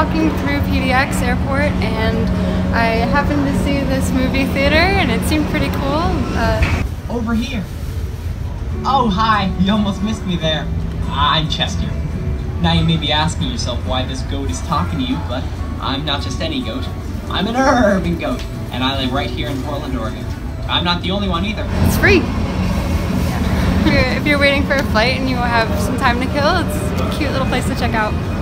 walking through PDX Airport and I happened to see this movie theater and it seemed pretty cool. Over here. Oh, hi. You almost missed me there. I'm Chester. Now you may be asking yourself why this goat is talking to you, but I'm not just any goat. I'm an urban goat, and I live right here in Portland, Oregon. I'm not the only one either. It's free. Yeah. If you're waiting for a flight and you have some time to kill, it's a cute little place to check out.